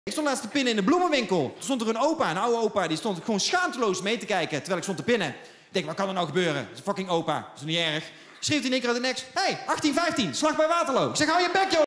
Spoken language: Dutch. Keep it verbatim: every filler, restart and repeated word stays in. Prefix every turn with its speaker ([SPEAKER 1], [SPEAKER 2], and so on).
[SPEAKER 1] Ik stond laatst te pinnen in de bloemenwinkel. Toen stond er een opa, een oude opa, die stond gewoon schaamteloos mee te kijken terwijl ik stond te pinnen. Ik denk, wat kan er nou gebeuren? Dat is een fucking opa, dat is niet erg. Schreef hij in één keer uit de nek, hé, hey, achttien vijftien, slag bij Waterloo. Ik zeg, hou je bek, joh.